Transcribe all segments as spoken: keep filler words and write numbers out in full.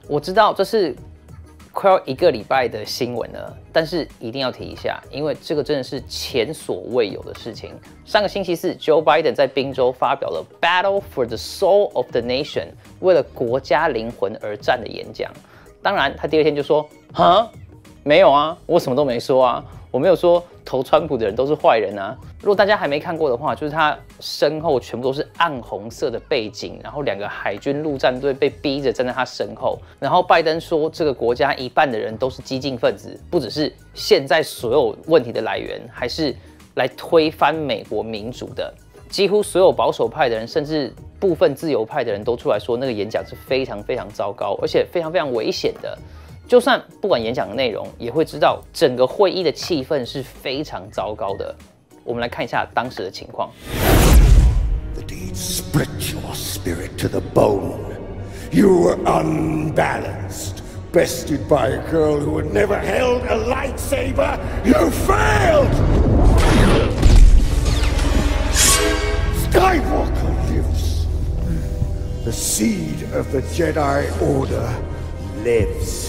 我知道这是快要一个礼拜的新闻了，但是一定要提一下，因为这个真的是前所未有的事情。上个星期四 ，Joe Biden 在宾州发表了 "Battle for the Soul of the Nation" 为了国家灵魂而战的演讲。当然，他第二天就说："哈，没有啊，我什么都没说啊，我没有说投川普的人都是坏人啊。"如果大家还没看过的话，就是他身后全部都是暗红色的背景，然后两个海军陆战队被逼着站在他身后。然后拜登说，这个国家一半的人都是激进分子，不只是现在所有问题的来源，还是来推翻美国民主的。几乎所有保守派的人，甚至部分自由派的人都出来说，那个演讲是非常非常糟糕，而且非常非常危险的。就算不管演讲的内容，也会知道整个会议的气氛是非常糟糕的。我们来看一下当时的情况。 The deed split your spirit to the bone. You were unbalanced, bested by a girl who had never held a lightsaber. You failed! Skywalker lives. The seed of the Jedi Order lives.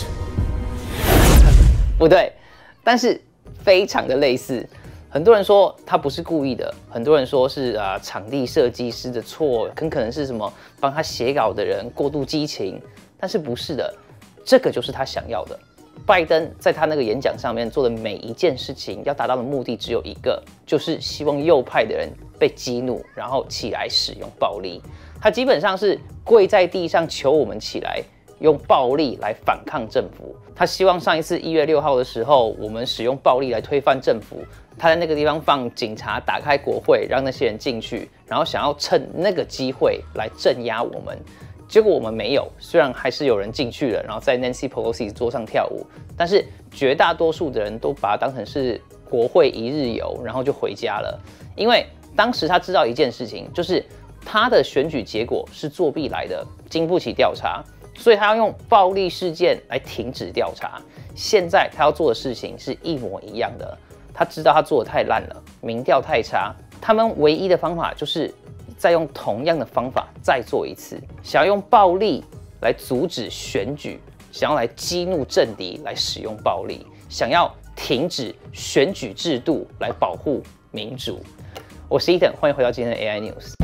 不对，但是非常的类似。很多人说他不是故意的，很多人说是啊、呃、场地设计师的错，很可能是什么帮他写稿的人过度激情，但是不是的，这个就是他想要的。拜登在他那个演讲上面做的每一件事情，要达到的目的只有一个，就是希望右派的人被激怒，然后起来使用暴力。他基本上是跪在地上求我们起来，用暴力来反抗政府。他希望上一次一月六号的时候，我们使用暴力来推翻政府。他在那个地方放警察打开国会，让那些人进去，然后想要趁那个机会来镇压我们。结果我们没有，虽然还是有人进去了，然后在 Nancy Pelosi 桌上跳舞，但是绝大多数的人都把它当成是国会一日游，然后就回家了。因为当时他知道一件事情，就是他的选举结果是作弊来的，经不起调查，所以他要用暴力事件来停止调查。现在他要做的事情是一模一样的。他知道他做的太烂了，民调太差，他们唯一的方法就是再用同样的方法再做一次，想要用暴力来阻止选举，想要来激怒政敌来使用暴力，想要停止选举制度来保护民主。我是 Ethan， 欢迎回到今天的 A I News。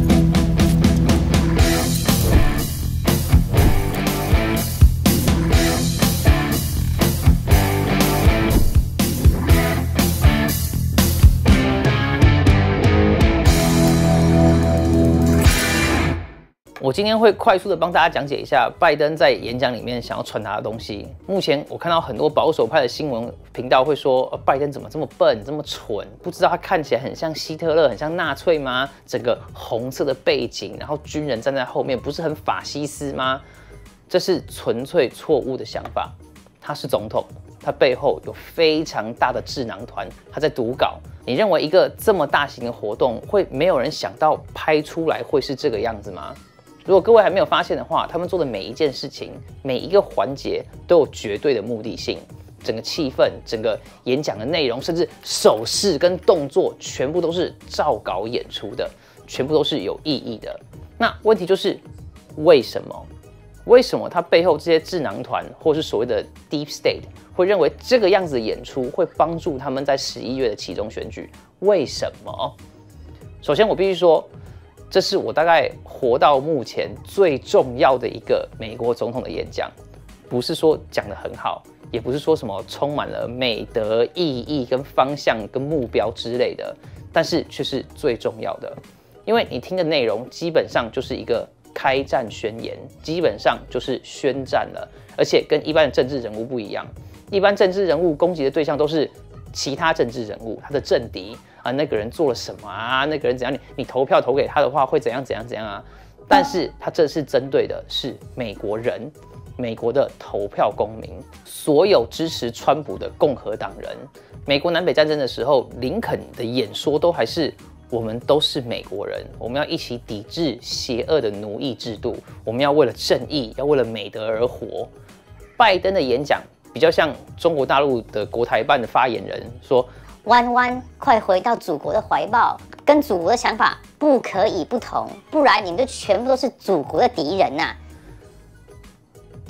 我今天会快速的帮大家讲解一下拜登在演讲里面想要传达的东西。目前我看到很多保守派的新闻频道会说，呃、拜登怎么这么笨、这么蠢？不知道他看起来很像希特勒、很像纳粹吗？整个红色的背景，然后军人站在后面，不是很法西斯吗？这是纯粹错误的想法。他是总统，他背后有非常大的智囊团，他在读稿。你认为一个这么大型的活动，会没有人想到拍出来会是这个样子吗？如果各位还没有发现的话，他们做的每一件事情、每一个环节都有绝对的目的性，整个气氛、整个演讲的内容，甚至手势跟动作，全部都是照稿演出的，全部都是有意义的。那问题就是为什么？为什么他背后这些智囊团，或是所谓的 Deep State， 会认为这个样子的演出会帮助他们在十一月的期中选举？为什么？首先，我必须说，这是我大概活到目前最重要的一个美国总统的演讲，不是说讲得很好，也不是说什么充满了美德、意义跟方向跟目标之类的，但是却是最重要的，因为你听的内容基本上就是一个开战宣言，基本上就是宣战了，而且跟一般的政治人物不一样，一般政治人物攻击的对象都是其他政治人物，他的政敌。啊，那个人做了什么啊？那个人怎样？你你投票投给他的话，会怎样怎样怎样啊？但是他这次针对的是美国人，美国的投票公民，所有支持川普的共和党人。美国南北战争的时候，林肯的演说都还是我们都是美国人，我们要一起抵制邪恶的奴役制度，我们要为了正义，要为了美德而活。拜登的演讲比较像中国大陆的国台办的发言人说。 弯弯，快回到祖国的怀抱，跟祖国的想法不可以不同，不然你们就全部都是祖国的敌人呐、啊！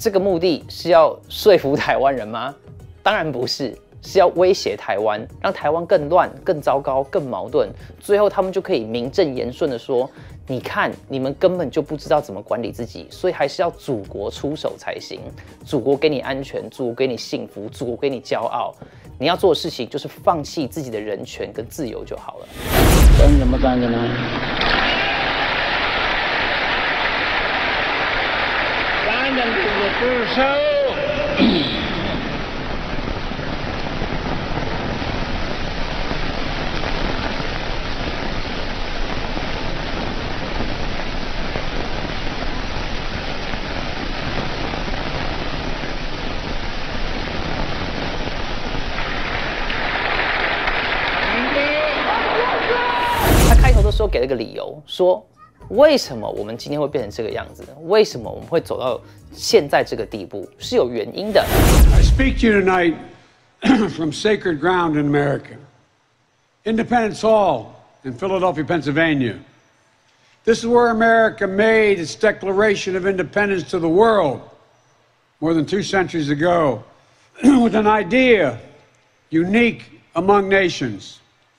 这个目的是要说服台湾人吗？当然不是，是要威胁台湾，让台湾更乱、更糟糕、更矛盾。最后他们就可以名正言顺的说：“你看，你们根本就不知道怎么管理自己，所以还是要祖国出手才行。祖国给你安全，祖国给你幸福，祖国给你骄傲。你要做的事情就是放弃自己的人权跟自由就好了。” 跟怎么干的呢？干的不收。 说给了个理由，说为什么我们今天会变成这个样子？为什么我们会走到现在这个地步？是有原因的。 I speak to you tonight from sacred ground in America, Independence Hall in Philadelphia, Pennsylvania. This is where America made its Declaration of Independence to the world more than two centuries ago, with an idea unique among nations,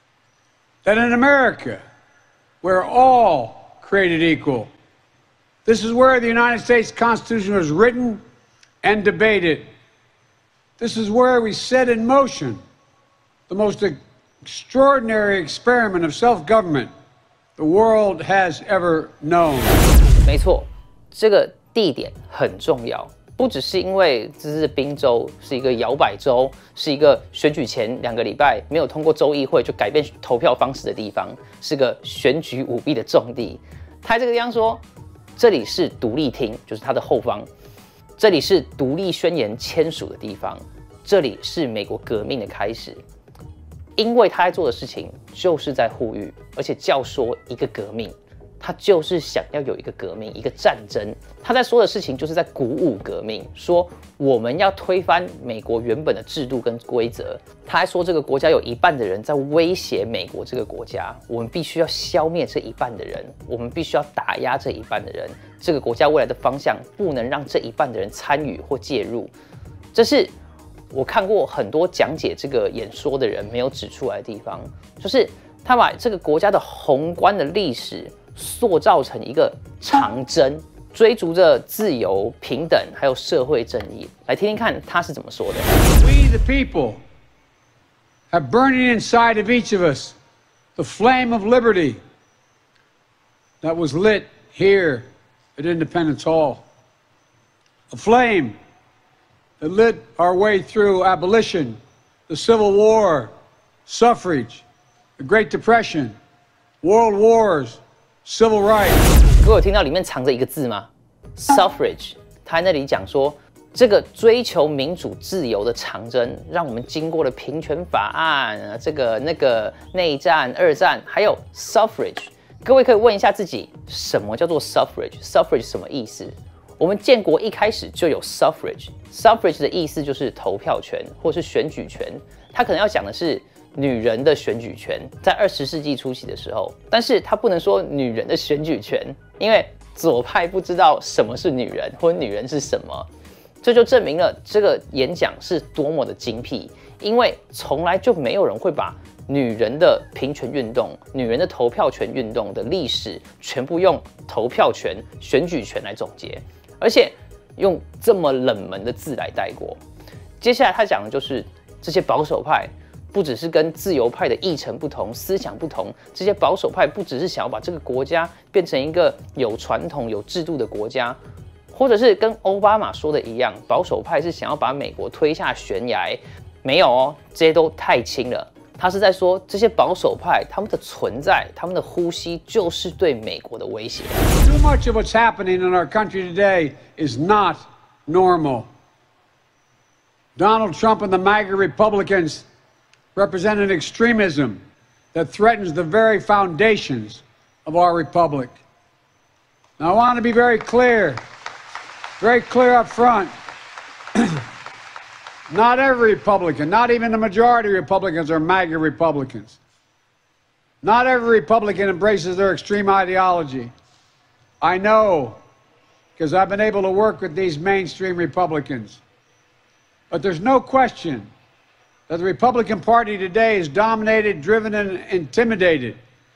that in America, we're all created equal. This is where the United States Constitution was written and debated. This is where we set in motion the most extraordinary experiment of self-government the world has ever known. 没错，这个地点很重要，不只是因为这是宾州，是一个摇摆州，是一个选举前两个礼拜没有通过州议会就改变投票方式的地方，是个选举舞弊的重地。他在这个地方说，这里是独立厅，就是它的后方，这里是独立宣言签署的地方，这里是美国革命的开始。因为他在做的事情就是在呼吁，而且教唆一个革命。他就是想要有一个革命，一个战争。他在说的事情就是在鼓舞革命，说我们要推翻美国原本的制度跟规则。他还说这个国家有一半的人在威胁美国这个国家，我们必须要消灭这一半的人，我们必须要打压这一半的人。这个国家未来的方向不能让这一半的人参与或介入。这是我看过很多讲解这个演说的人没有指出来的地方，就是他把这个国家的宏观的历史塑造成一个长征，追逐着自由、平等，还有社会正义。来听听看他是怎么说的。 We the people have burning inside of each of us the flame of liberty that was lit here at Independence Hall. A flame that lit our way through abolition, the Civil War, suffrage, the Great Depression, world wars.Civil rights， 各位有听到里面藏着一个字吗 ？Suffrage， 他在那里讲说，这个追求民主自由的长征，让我们经过了平权法案，这个那个内战、二战，还有 suffrage。各位可以问一下自己，什么叫做 suffrage？Suffrage 什么意思？我们建国一开始就有 suffrage，suffrage 的意思就是投票权或是选举权，他可能要讲的是女人的选举权，在二十世纪初期的时候，但是他不能说女人的选举权，因为左派不知道什么是女人，或者女人是什么，这就证明了这个演讲是多么的精辟，因为从来就没有人会把女人的平权运动、女人的投票权运动的历史全部用投票权、选举权来总结，而且用这么冷门的字来带过。接下来他讲的就是这些保守派。不只是跟自由派的议程不同、思想不同，这些保守派不只是想要把这个国家变成一个有传统、有制度的国家，或者是跟奥巴马说的一样，保守派是想要把美国推下悬崖。没有哦，这些都太轻了。他是在说这些保守派他们的存在、他们的呼吸就是对美国的威胁。 Too much of what's happening in our country today is not normal. Donald Trump and the MAGA Republicans.represent an extremism that threatens the very foundations of our republic. Now, I want to be very clear, very clear up front. Not every Republican, not even the majority of Republicans are MAGA Republicans. Not every Republican embraces their extreme ideology. I know, because I've been able to work with these mainstream Republicans. But there's no question that the Republican Party today is dominated, driven, and intimidated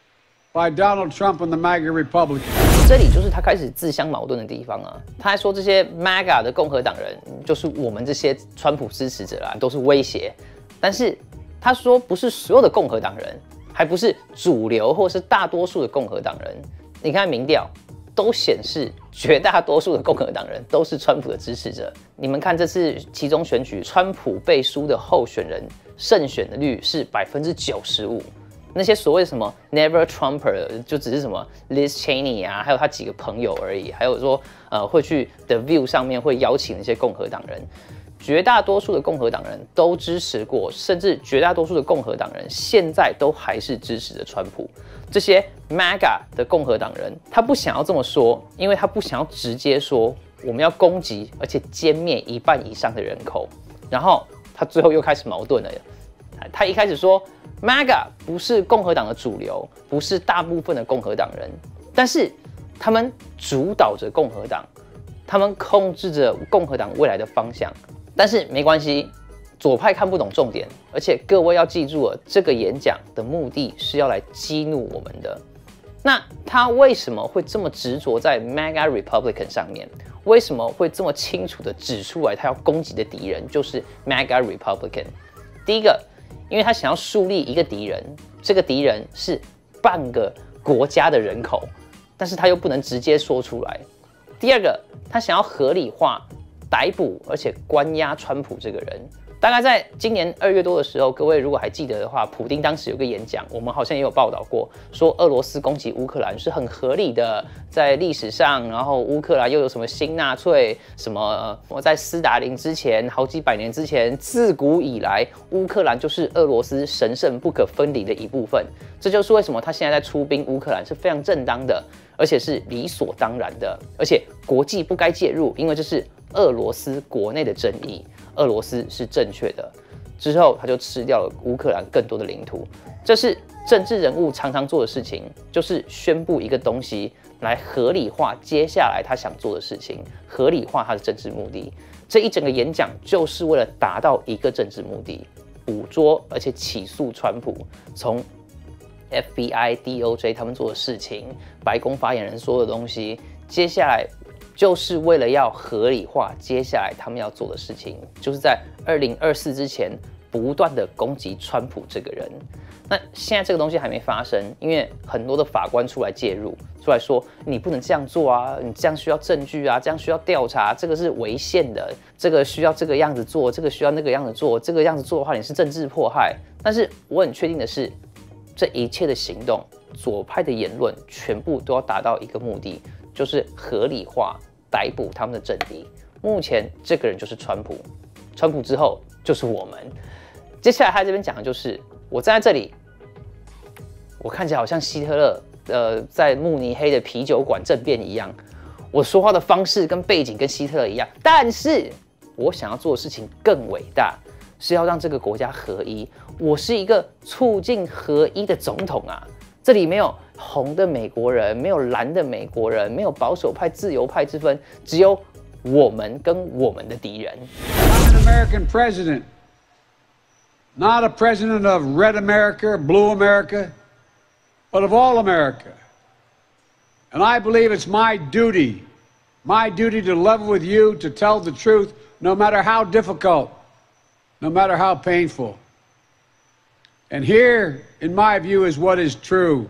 by Donald Trump and the MAGA Republicans. 这里就是他开始自相矛盾的地方啊！他还说这些 MAGA 的共和党人就是我们这些川普支持者啦，都是威胁。但是他说不是所有的共和党人，还不是主流或是大多数的共和党人。你看民调都显示，绝大多数的共和党人都是川普的支持者。你们看这次期中选举，川普背书的候选人胜选的率是百分之九十五。那些所谓什么 Never Trumper 就只是什么 Liz Cheney 啊，还有他几个朋友而已。还有说，呃，会去 The View 上面会邀请那些共和党人。绝大多数的共和党人都支持过，甚至绝大多数的共和党人现在都还是支持着川普。这些 MAGA 的共和党人，他不想要这么说，因为他不想要直接说我们要攻击而且歼灭一半以上的人口。然后他最后又开始矛盾了。他一开始说 MAGA 不是共和党的主流，不是大部分的共和党人，但是他们主导着共和党，他们控制着共和党未来的方向。但是没关系，左派看不懂重点，而且各位要记住了，这个演讲的目的是要来激怒我们的。那他为什么会这么执着在 MAGA Republican 上面？为什么会这么清楚的指出来他要攻击的敌人就是 MAGA Republican？ 第一个，因为他想要树立一个敌人，这个敌人是半个国家的人口，但是他又不能直接说出来。第二个，他想要合理化逮捕而且关押川普这个人。大概在今年二月多的时候，各位如果还记得的话，普丁当时有个演讲，我们好像也有报道过，说俄罗斯攻击乌克兰是很合理的，在历史上，然后乌克兰又有什么新纳粹，什么我在斯大林之前，好几百年之前，自古以来乌克兰就是俄罗斯神圣不可分离的一部分。这就是为什么他现在在出兵乌克兰是非常正当的，而且是理所当然的，而且国际不该介入，因为这是俄罗斯国内的争议。俄罗斯是正确的，之后他就吃掉了乌克兰更多的领土。这是政治人物常常做的事情，就是宣布一个东西来合理化接下来他想做的事情，合理化他的政治目的。这一整个演讲就是为了达到一个政治目的：捕捉而且起诉川普。从 F B I、D O J 他们做的事情，白宫发言人说的东西，接下来就是为了要合理化接下来他们要做的事情，就是在二零二四之前不断的攻击川普这个人。那现在这个东西还没发生，因为很多的法官出来介入，出来说你不能这样做啊，你这样需要证据啊，这样需要调查，这个是违宪的，这个需要这个样子做，这个需要那个样子做，这个样子做的话你是政治迫害。但是我很确定的是，这一切的行动，左派的言论全部都要达到一个目的，就是合理化逮捕他们的政敌。目前这个人就是川普，川普之后就是我们。接下来他这边讲的就是我站在这里，我看起来好像希特勒呃在慕尼黑的啤酒馆政变一样，我说话的方式跟背景跟希特勒一样，但是我想要做的事情更伟大，是要让这个国家合一。我是一个促进合一的总统啊！这里没有红的美国人，没有蓝的美国人，没有保守派、自由派之分，只有我们跟我们的敌人。 I'm an American president, not a president of red America, blue America, but of all America. And I believe it's my duty, my duty to level with you, to tell the truth, no matter how difficult, no matter how painful. And here, in my view, is what is true.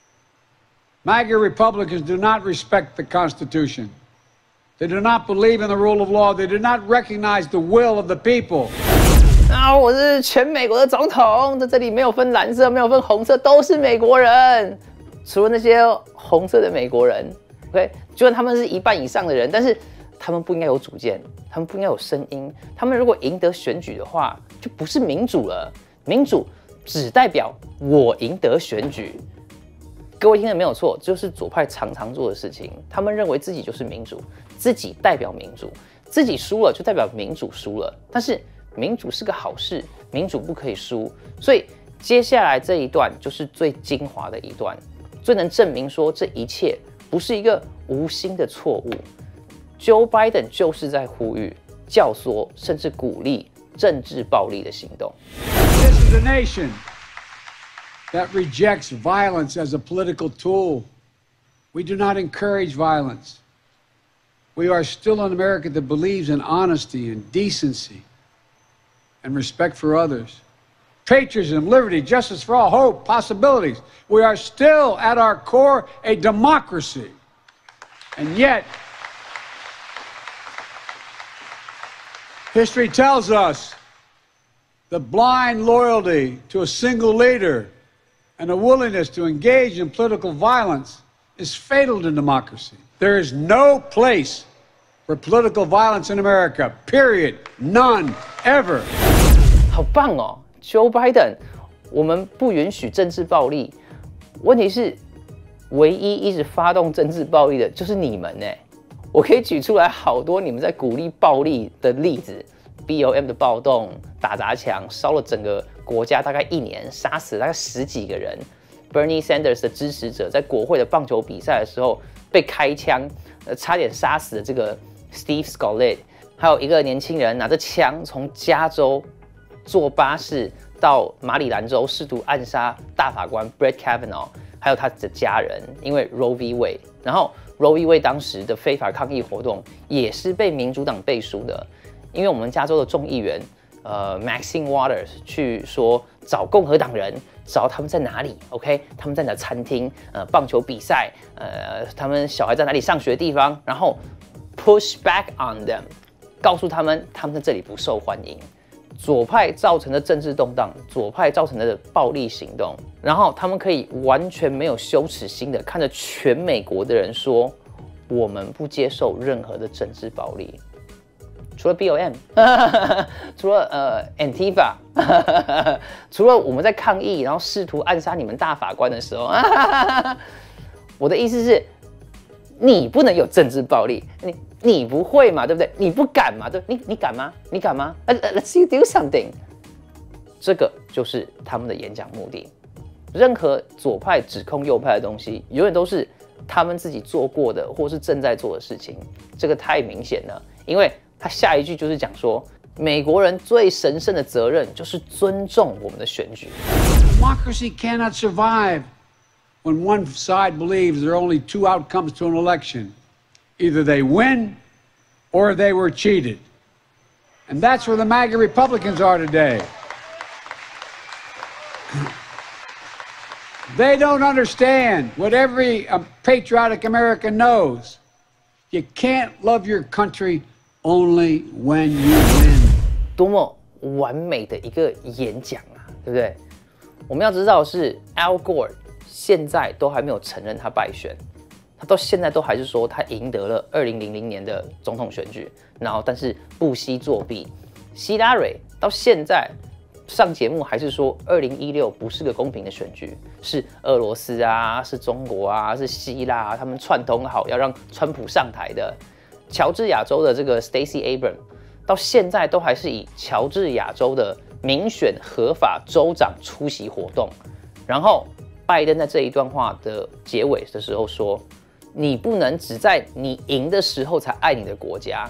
MAGA Republicans do not respect the Constitution. They do not believe in the rule of law. They do not recognize the will of the people. 啊，我是全美国的总统，在这里没有分蓝色，没有分红色，都是美国人，除了那些红色的美国人。OK， 就算他们是一半以上的人，但是他们不应该有主见，他们不应该有声音。他们如果赢得选举的话，就不是民主了。民主只代表我赢得选举。各位听得没有错，这就是左派常常做的事情。他们认为自己就是民主，自己代表民主，自己输了就代表民主输了。但是民主是个好事，民主不可以输。所以接下来这一段就是最精华的一段，最能证明说这一切不是一个无心的错误。 Joe Biden 就是在呼吁、教唆，甚至鼓励政治暴力的行动。 This is a nation that rejects violence as a political tool. We do not encourage violence. We are still an America that believes in honesty and decency and respect for others. Patriotism, liberty, justice for all, hope, possibilities. We are still, at our core, a democracy. And yet, history tells us that blind loyalty to a single leader and a willingness to engage in political violence is fatal to democracy. There is no place for political violence in America, period. None, ever. 好棒哦 ，Joe Biden， 我们不允许政治暴力。问题是，唯一一直发动政治暴力的就是你们呢。我可以举出来好多你们在鼓励暴力的例子 ，B L M 的暴动、打砸抢，烧了整个国家大概一年，杀死了大概十几个人。Bernie Sanders 的支持者在国会的棒球比赛的时候被开枪，呃，差点杀死了这个 Steve Scalise。还有一个年轻人拿着枪从加州坐巴士到马里兰州，试图暗杀大法官 Brett Kavanaugh， 还有他的家人，因为 Roe v. Wade。然后 Roe v. Wade 当时的非法抗议活动也是被民主党背书的，因为我们加州的众议员呃 Maxine Waters 去说找共和党人，找他们在哪里 ，OK， 他们在哪餐厅，呃，棒球比赛，呃，他们小孩在哪里上学的地方，然后 push back on them， 告诉他们他们在这里不受欢迎。左派造成的政治动荡，左派造成的暴力行动，然后他们可以完全没有羞耻心的看着全美国的人说，我们不接受任何的政治暴力。除了 B L M， 除了呃 Antifa， 除了我们在抗议，然后试图暗杀你们大法官的时候，我的意思是，你不能有政治暴力，你你不会嘛，对不对？你不敢嘛，对？你你敢吗？你敢吗 ？Let's you do something。这个就是他们的演讲目的。任何左派指控右派的东西，永远都是他们自己做过的，或是正在做的事情。这个太明显了，因为他下一句就是讲说，美国人最神圣的责任就是尊重我们的选举。 Democracy cannot survive when one side believes there are only two outcomes to an election. Either they win or they were cheated. And that's where the MAGA Republicans are today. They don't understand what every uh, patriotic American knows. You can't love your country only when you win. 多么完美的一个演讲啊，对不对？我们要知道的是 Al Gore 现在都还没有承认他败选，他到现在都还是说他赢得了二零零零年的总统选举，然后但是不惜作弊。希拉蕊到现在上节目还是说二零一六不是个公平的选举，是俄罗斯啊，是中国啊，是希腊啊，他们串通好要让川普上台的。乔治亚州的这个 Stacey Abrams 到现在都还是以乔治亚州的民选合法州长出席活动。然后拜登在这一段话的结尾的时候说：“你不能只在你赢的时候才爱你的国家。”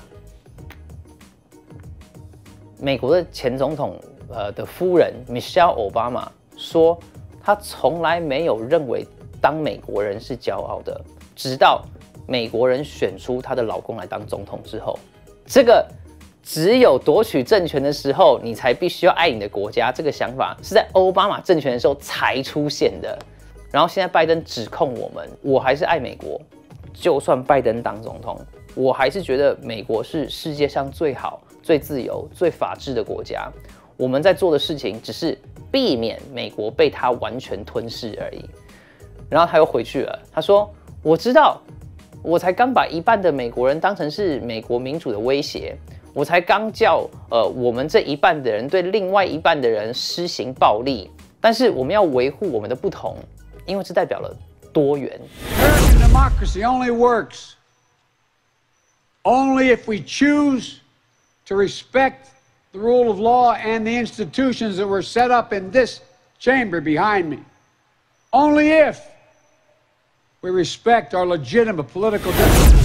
美国的前总统呃的夫人 Michelle Obama 说，她从来没有认为当美国人是骄傲的，直到美国人选出她的老公来当总统之后，这个只有夺取政权的时候，你才必须要爱你的国家。这个想法是在奥巴马政权的时候才出现的。然后现在拜登指控我们，我还是爱美国，就算拜登当总统，我还是觉得美国是世界上最好、最自由、最法治的国家。我们在做的事情只是避免美国被他完全吞噬而已。然后他又回去了，他说：“我知道，我才刚把一半的美国人当成是美国民主的威胁。”我才刚叫呃我们这一半的人对另外一半的人施行暴力，但是我们要维护我们的不同，因为这代表了多元。 American democracy only works only if we choose to respect the rule of law and the institutions that were set up in this chamber behind me. Only if we respect our legitimate political differences.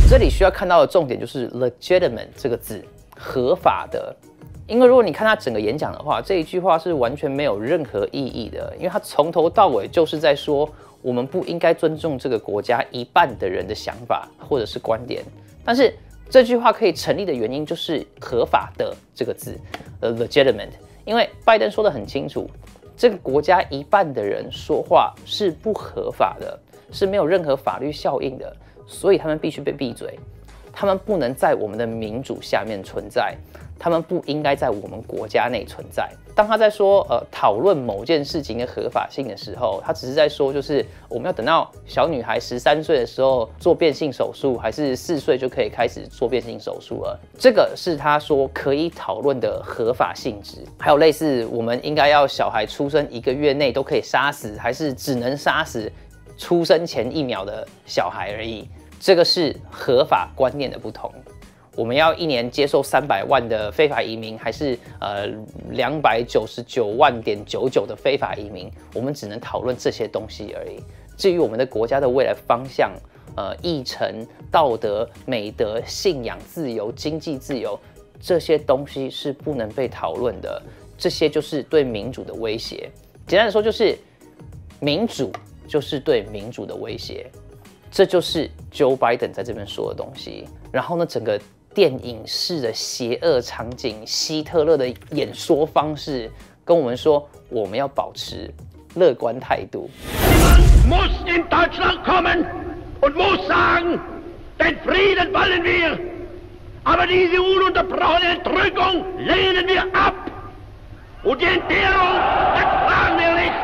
这里需要看到的重点就是 legitimate 这个字，合法的。因为如果你看他整个演讲的话，这一句话是完全没有任何意义的，因为他从头到尾就是在说，我们不应该尊重这个国家一半的人的想法或者是观点。但是这句话可以成立的原因就是合法的这个字，呃 ，legitimate。因为拜登说得很清楚，这个国家一半的人说话是不合法的，是没有任何法律效应的，所以他们必须被闭嘴，他们不能在我们的民主下面存在。他们不应该在我们国家内存在。当他在说呃讨论某件事情的合法性的时候，他只是在说，就是我们要等到小女孩十三岁的时候做变性手术，还是四岁就可以开始做变性手术了。这个是他说可以讨论的合法性质。还有类似我们应该要小孩出生一个月内都可以杀死，还是只能杀死出生前一秒的小孩而已。这个是合法观念的不同。我们要一年接受三百万的非法移民，还是呃两百九十九万点九九的非法移民？我们只能讨论这些东西而已。至于我们的国家的未来方向，呃，议程、道德、美德、信仰、自由、经济自由，这些东西是不能被讨论的。这些就是对民主的威胁。简单的说，就是民主就是对民主的威胁。这就是 Joe Biden 在这边说的东西。然后呢，整个电影式的邪恶场景，希特勒的演说方式，跟我们说我们要保持乐观态度。 muss in Deutschland kommen und muss sagen, den Frieden wollen wir, aber diese ununterbrochene Entrückung lehnen wir ab und die Entbehrung ertragen wir nicht.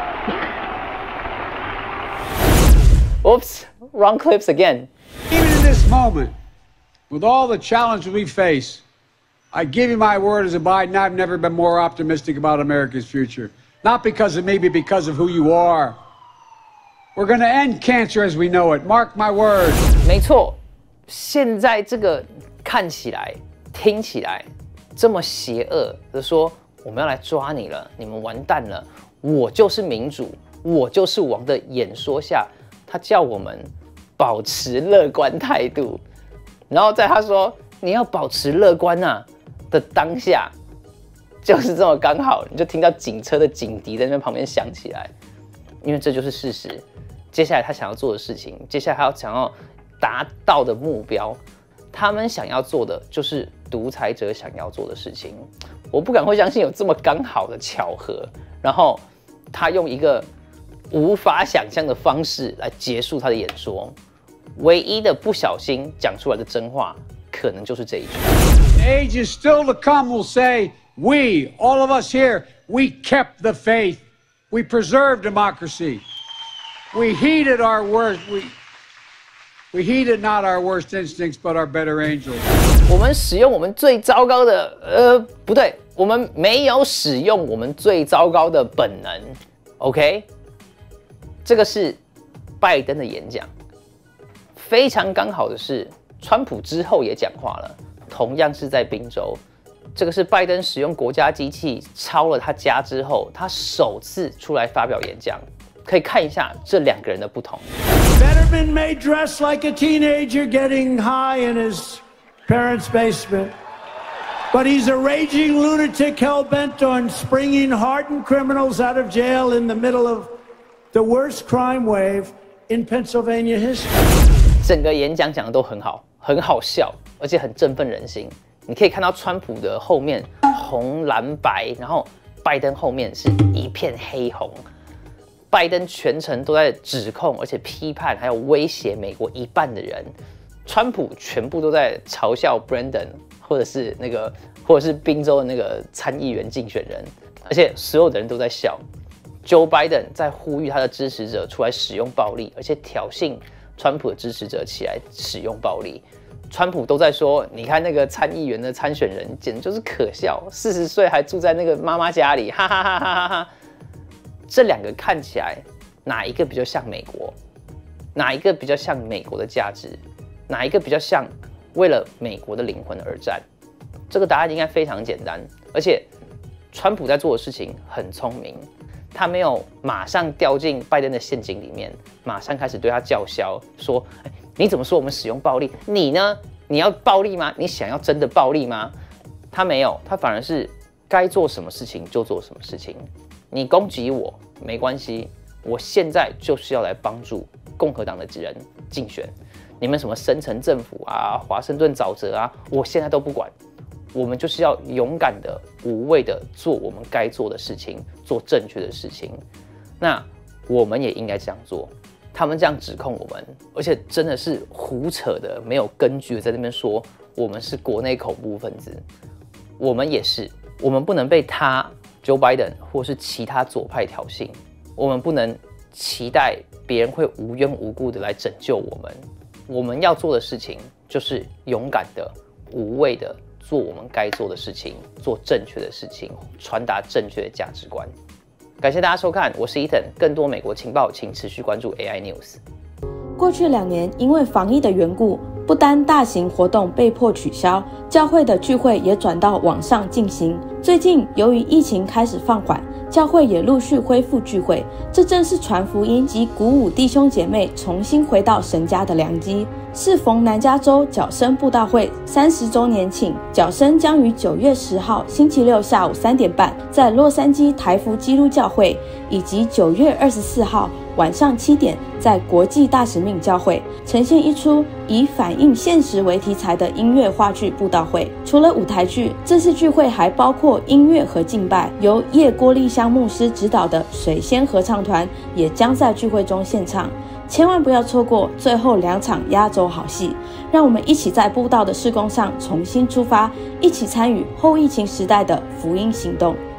Oops, wrong clips again. Even in this moment, with all the challenges we face, I give you my word as a Biden, I've never been more optimistic about America's future. Not because of me, but because of who you are. We're going to end cancer as we know it. Mark my words. 没错，现在这个看起来、听起来这么邪恶的说，我们要来抓你了，你们完蛋了，我就是民主，我就是王的演说下，他叫我们保持乐观态度。然后在他说你要保持乐观啊的当下，就是这么刚好，你就听到警车的警笛在那边旁边响起来，因为这就是事实。接下来他想要做的事情，接下来他要想要达到的目标，他们想要做的就是独裁者想要做的事情。我不敢会相信有这么刚好的巧合，然后他用一个无法想象的方式来结束他的演说。唯一的不小心讲出来的真话，可能就是这一句。 The age is still to come will say, we, all of us here, we kept the faith. We preserved democracy. We heeded our worst. We, we heeded not our worst instincts, but our better angels. 我们使用我们最糟糕的，呃，不对，我们没有使用我们最糟糕的本能。OK， 这个是拜登的演讲。非常刚好的是，川普之后也讲话了，同样是在宾州。这个是拜登使用国家机器抄了他家之后，他首次出来发表演讲。可以看一下这两个人的不同。 Fetterman may dress like a teenager getting high in his parents' basement, but he's a raging lunatic hell-bent on springing hardened criminals out of jail in the middle of the worst crime wave in Pennsylvania history. 整个演讲讲的都很好，很好笑，而且很振奋人心。你可以看到川普的后面红蓝白，然后拜登后面是一片黑红。拜登全程都在指控，而且批判，还有威胁美国一半的人。川普全部都在嘲笑 Brandon， 或者是那个，或者是宾州的那个参议员竞选人，而且所有的人都在笑。Joe Biden 在呼吁他的支持者出来使用暴力，而且挑衅川普的支持者起来使用暴力。川普都在说，你看那个参议员的参选人，简直就是可笑，四十岁还住在那个妈妈家里，哈哈哈哈哈哈。这两个看起来哪一个比较像美国？哪一个比较像美国的价值？哪一个比较像为了美国的灵魂而战？这个答案应该非常简单。而且，川普在做的事情很聪明，他没有马上掉进拜登的陷阱里面，马上开始对他叫嚣，说：“哎， 你怎么说我们使用暴力？你呢？你要暴力吗？你想要真的暴力吗？他没有，他反而是该做什么事情就做什么事情。你攻击我没关系，我现在就是要来帮助共和党的人竞选。你们什么深层政府啊、华盛顿沼泽啊，我现在都不管。我们就是要勇敢的、无畏的做我们该做的事情，做正确的事情。那我们也应该这样做。他们这样指控我们，而且真的是胡扯的、没有根据的，在那边说我们是国内恐怖分子。我们也是，我们不能被他 Joe Biden 或是其他左派挑衅，我们不能期待别人会无缘无故的来拯救我们。我们要做的事情就是勇敢的、无畏的做我们该做的事情，做正确的事情，传达正确的价值观。感谢大家收看，我是 Ethan， 更多美国情报，请持续关注 A I News。 过去两年，因为防疫的缘故，不单大型活动被迫取消，教会的聚会也转到网上进行。最近，由于疫情开始放缓，教会也陆续恢复聚会，这正是传福音及鼓舞弟兄姐妹重新回到神家的良机。适逢南加州角声布道会三十周年庆，角声将于九月十号星期六下午三点半在洛杉矶台福基督教会，以及九月二十四号晚上七点在国际大使命教会呈现一出以反映现实为题材的音乐话剧布道会。除了舞台剧，这次聚会还包括音乐和敬拜，由叶郭丽香牧师指导的水仙合唱团也将在聚会中献唱。千万不要错过最后两场压轴好戏，让我们一起在布道的事工上重新出发，一起参与后疫情时代的福音行动。